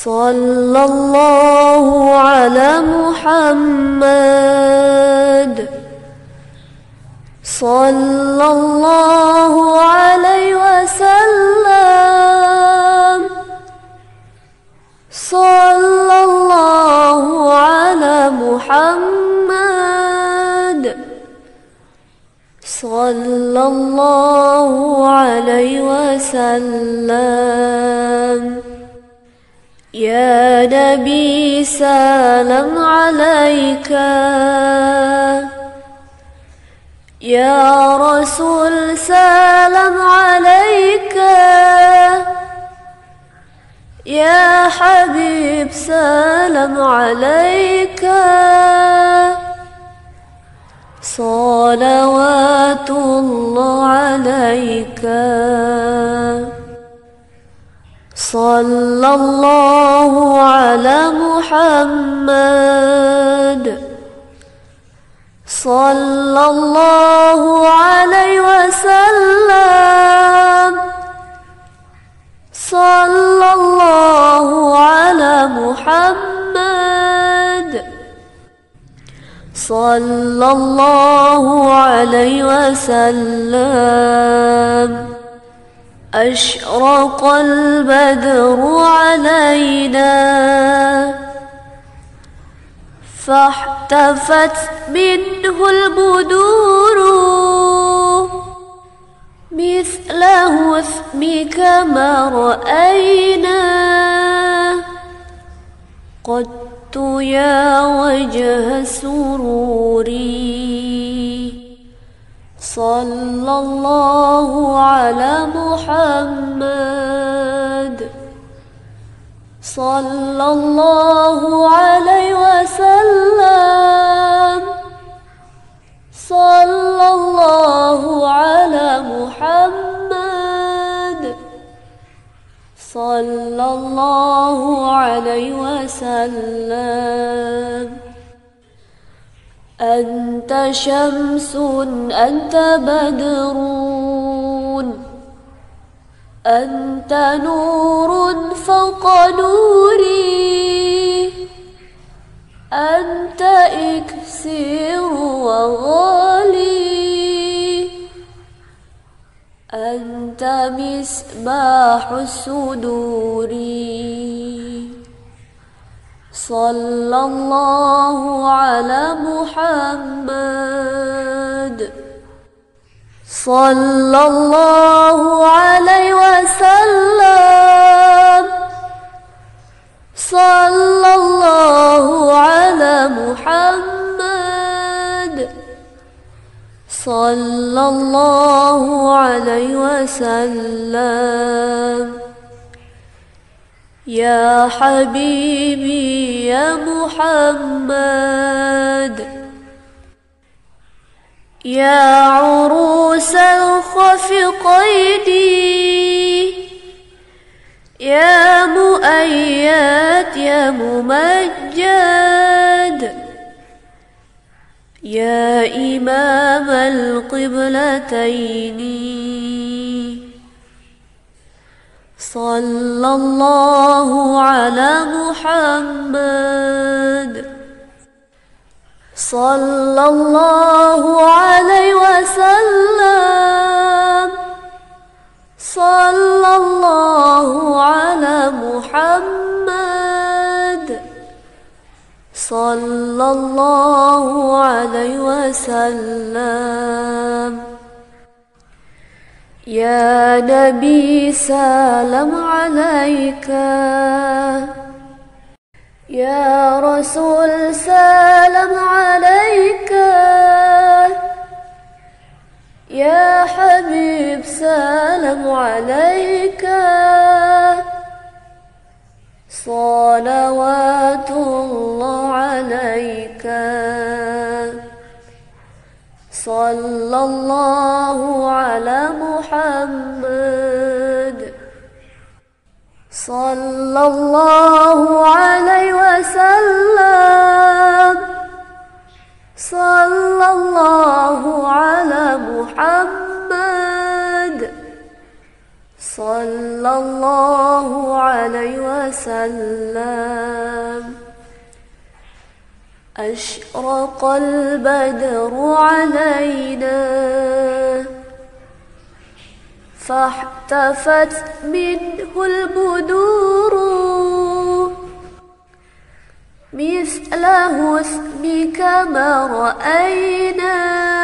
صلى الله على محمد صلى الله عليه وسلم صلى الله على محمد صلى الله عليه وسلم. يا نبي سلام عليك، يا رسول سلام عليك، يا حبيب سلام عليك، صلوات الله عليك. صلى الله على محمد صلى الله عليه وسلم صلى الله على محمد صلى الله عليه وسلم. أشرق البدر علينا فاحتفت منه البدور، مثل حسنك ما رأينا قط يا وجه سروري. صلى الله على محمد صلى الله عليه وسلم صلى الله على محمد صلى الله عليه وسلم. أنت شمس أنت بدر أنت نور فوق نوري، أنت إكسير وغالي، أنت مصباح الصدور. صلى الله على محمد صلى الله عليه وسلم صلى الله على محمد صلى الله عليه وسلم. يا حبيبي يا محمد، يا عروس الخفقين، يا مؤيد يا ممجد، يا إمام القبلتين. صلى الله على محمد صلى الله عليه وسلم صلى الله على محمد صلى الله عليه وسلم. يا نبي سلام عليك، يا رسول سلام عليك، يا حبيب سلام عليك، صلوات الله عليك. صلى الله على محمد صلى الله عليه وسلم صلى الله على محمد صلى الله عليه وسلم. أشرق البدر علينا فاحتفت منه البدور مثل حسنك ما رأينا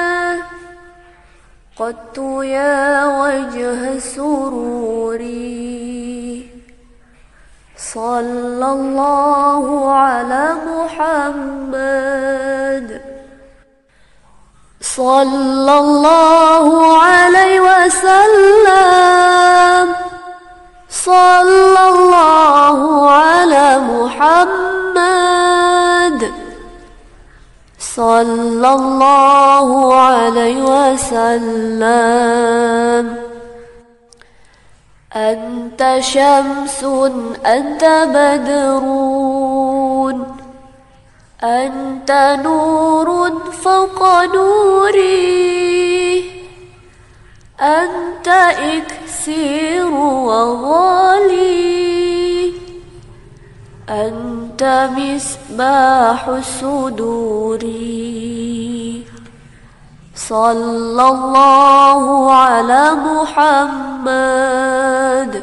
قط يا وجه سروري. صلى الله على محمد صلى الله عليه وسلم. صلى الله على محمد صلى الله عليه وسلم. أنت شمس أنت بدر أنت نور فوق نوري أنت إكسير وغالي أنت مصباح الصدور. صلى الله على محمد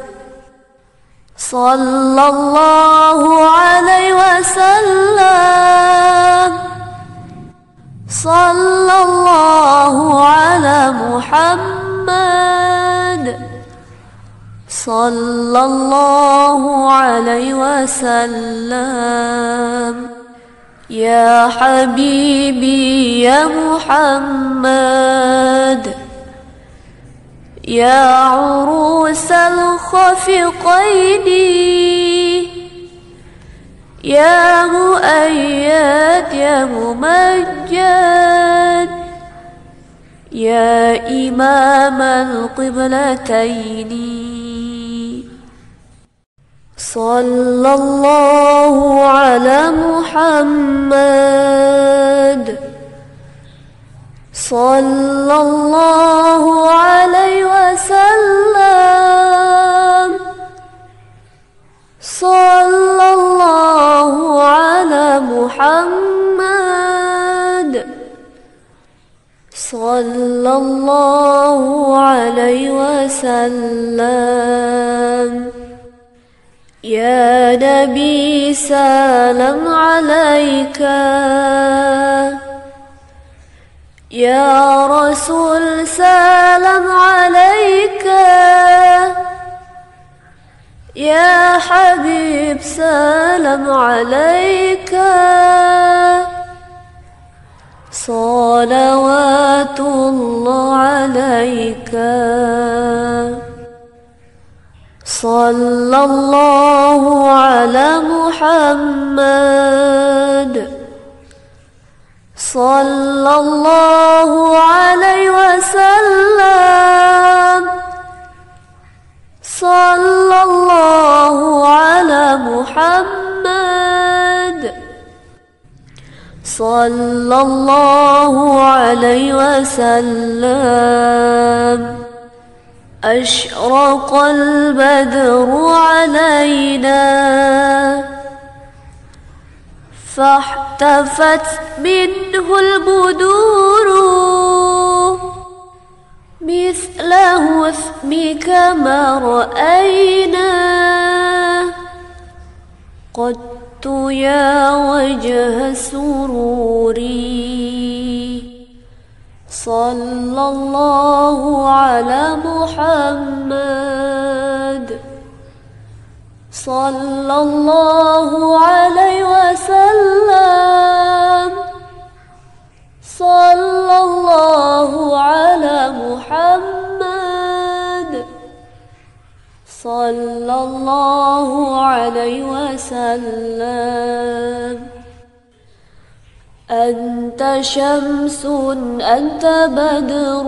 صلى الله عليه وسلم. صلى الله على محمد صلى الله عليه وسلم. يا حبيبي يا محمد يا عروس الخفقين يا مؤيد يا ممجد يا إمام القبلتين. صلى الله على محمد صلى الله عليه وسلم. صلى الله على محمد صلى الله عليه وسلم. يا نبي سلام عليك يا رسول سلام عليك يا حبيب سلام عليك صلوات الله عليك. صلى الله على محمد صلى الله عليه وسلم. صلى الله على محمد صلى الله عليه وسلم. أشرق البدر علينا فاحتفت منه البدور مثل حسنك ما رأينا قط يا وجه سروري. صلى الله على محمد صلى الله عليه وسلم. صلى الله على محمد صلى الله عليه وسلم. أنت شمس أنت بدر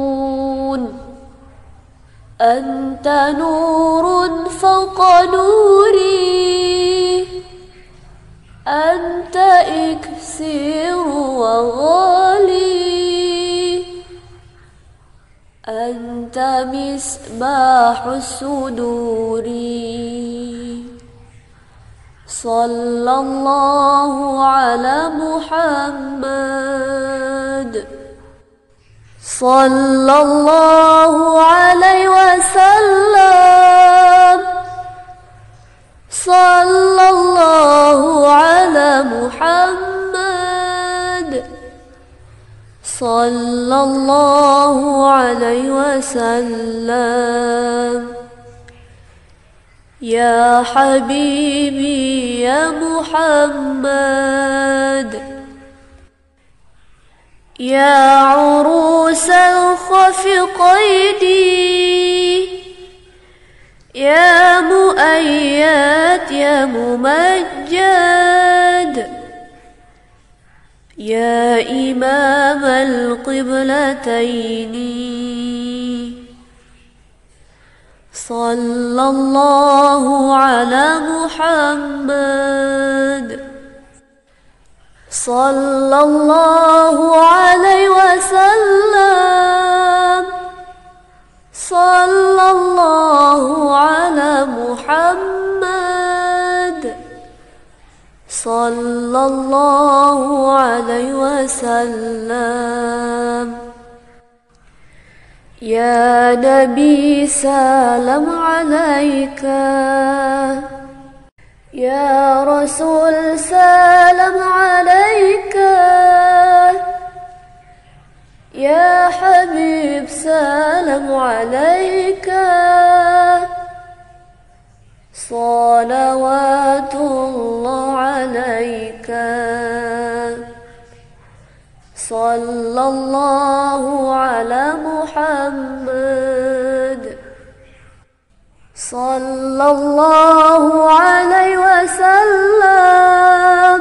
أنت نور فوق نوري أنت إكسير وغالي أنت أنت مصباح الصدور. صلى الله على محمد، صلى الله عليه وسلم، صلى الله على محمد، صلى الله عليه وسلم. يا حبيبي يا محمد، يا عروس الخفقين، يا مؤيد يا ممجد، يا إمام القبلتين. صلى الله على محمد، صلى الله عليه وسلم، صلى الله على محمد، صلى الله عليه وسلم. يا نبي سلام عليك، يا رسول سلام عليك، يا حبيب سلام عليك، صلوات الله عليك. صلى الله على محمد، صلى الله عليه وسلم،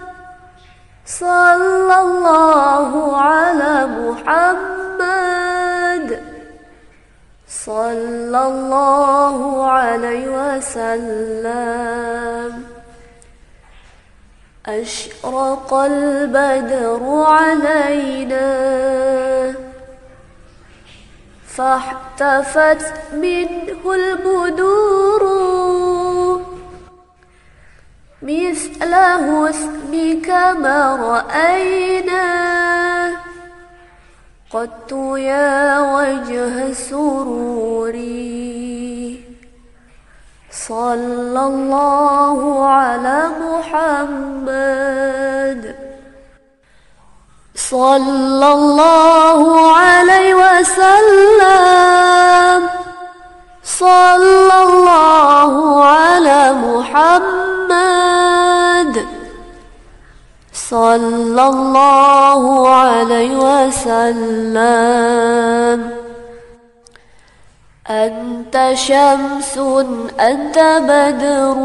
صلى الله على محمد، صلى الله عليه وسلم. أشرق البدر علينا فاحتفت منه البدور، مثل حسنك ما رأينا قط يا وجه السرور. صلى الله على محمد، صلى الله عليه وسلم، صلى الله على محمد، صلى الله عليه وسلم. أنت شمس أنت بدر،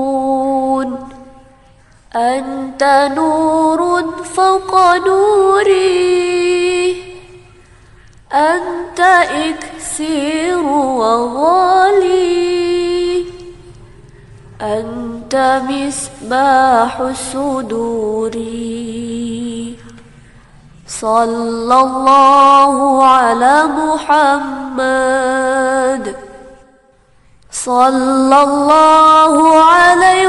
أنت نور فوق نوري، أنت إكسير وغالي، أنت مصباح الصدور. صلى الله على محمد، صلى الله عليه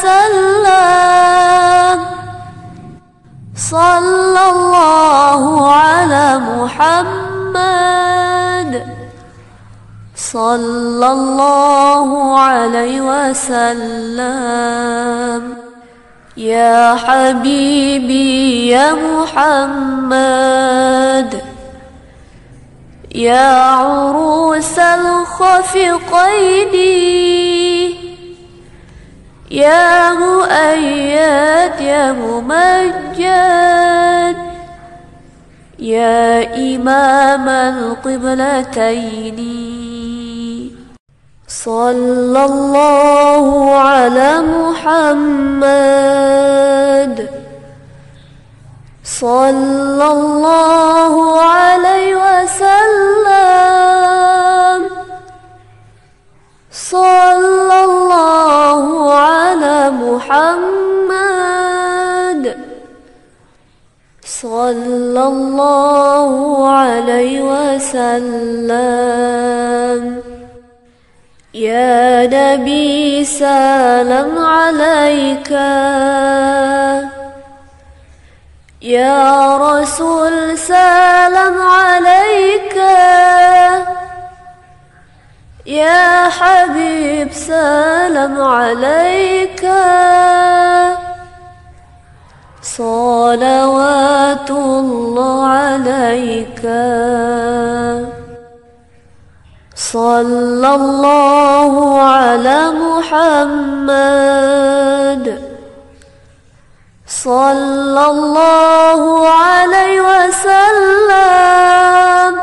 وسلم، صلى الله على محمد، صلى الله عليه وسلم. يا حبيبي يا محمد، يا عروس الخفقين، يا مؤيد يا ممجد، يا إمام القبلتين. صلى الله على محمد، صلى الله عليه وسلم، صلى الله على محمد، صلى الله عليه وسلم. وسلم. يا نبي سلام عليك، يا رسول سلام عليك، يا حبيب سلام عليك. صلوات الله عليك. صلى الله على محمد، صلى الله عليه وسلم.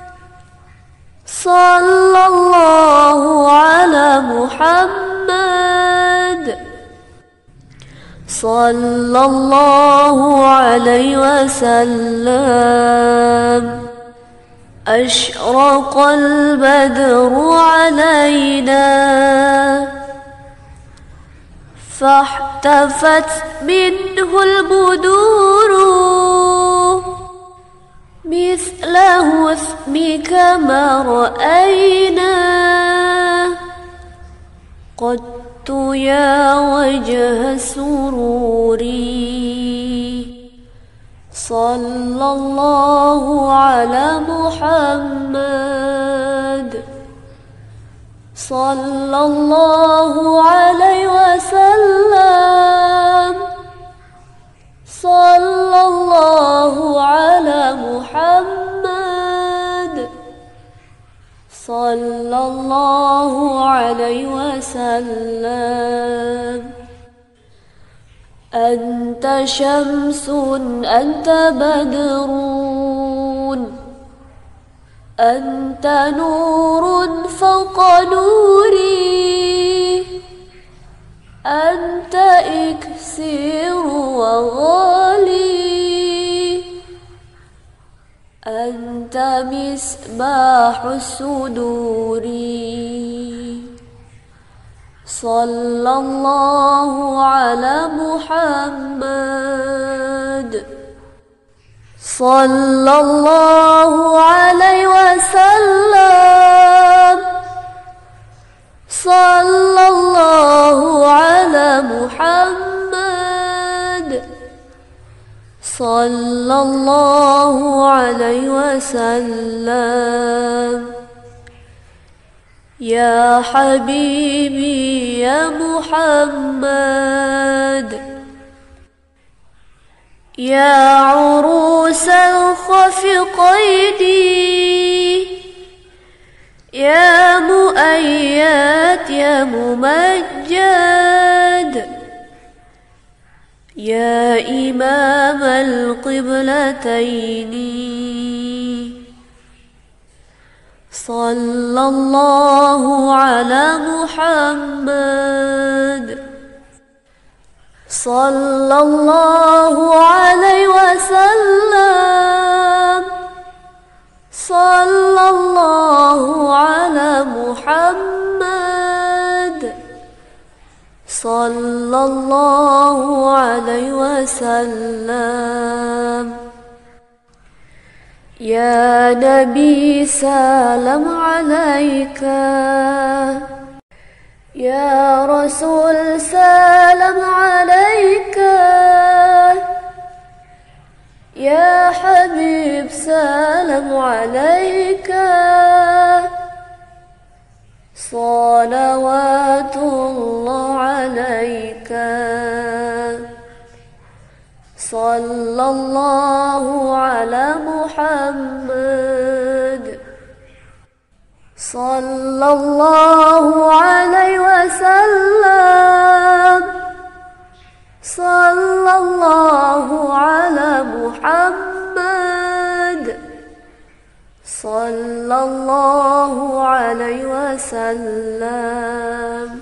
صلى الله على محمد، صلى الله عليه وسلم. أشرق البدر علينا فاحتفت منه البدور، مثله اسمك ما رأينا قدت يا وجه سروري. صلى الله على محمد، صلى الله عليه وسلم. صلى الله على محمد، صلى الله عليه وسلم. أنت شمس أنت بدر، أنت نور فوق نوري، أنت إكسير وغالي، أنت مصباح الصدور. صلى الله على محمد، صلى الله عليه وسلم. صلى الله على محمد، صلى الله عليه وسلم. يا حبيبي يا محمد، يا عروس الخفقين، يا مؤيد يا ممجد، يا إمام القبلتين. صلى الله على محمد، صلى الله عليه وسلم. صلى الله على محمد، صلى الله عليه وسلم. يا نبي سلام عليك، يا رسول سلام عليك، يا حبيب سلام عليك. صلوات الله عليك. صلى الله على محمد، صلى الله عليه وسلم. صلى الله على محمد، صلى الله عليه وسلم.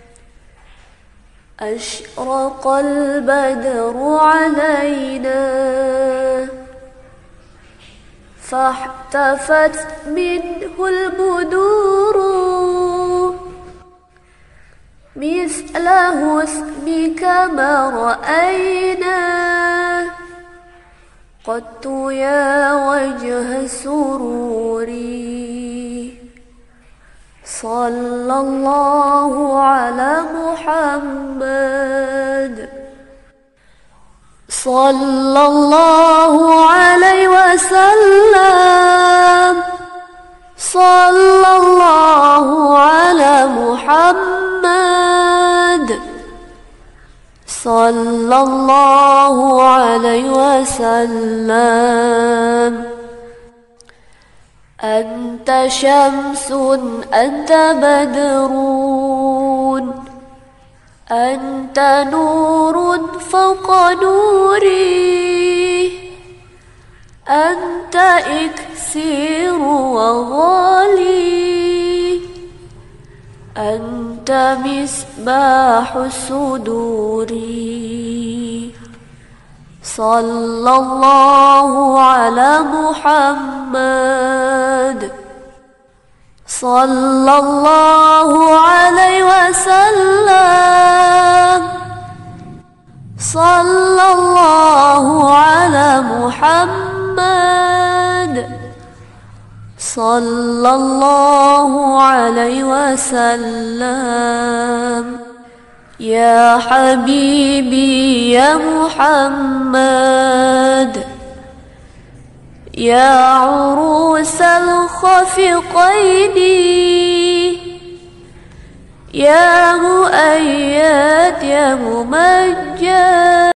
أشرق البدر علينا فاحتفت منه البدور، مثله اسمك ما رأينا قدت يا وجه سروري صلى الله على محمد صلى الله عليه وسلم صلى الله على محمد صلى الله عليه وسلم أنت شمس أنت بدر أنت نور فوق نوري أنت إكسير وغالي أنت مصباح الصدور صلى الله على محمد صلى الله عليه وسلم صلى الله على محمد صلى الله عليه وسلم يا حبيبي يا محمد يا عروس الخفقين يا مؤيد يا ممجد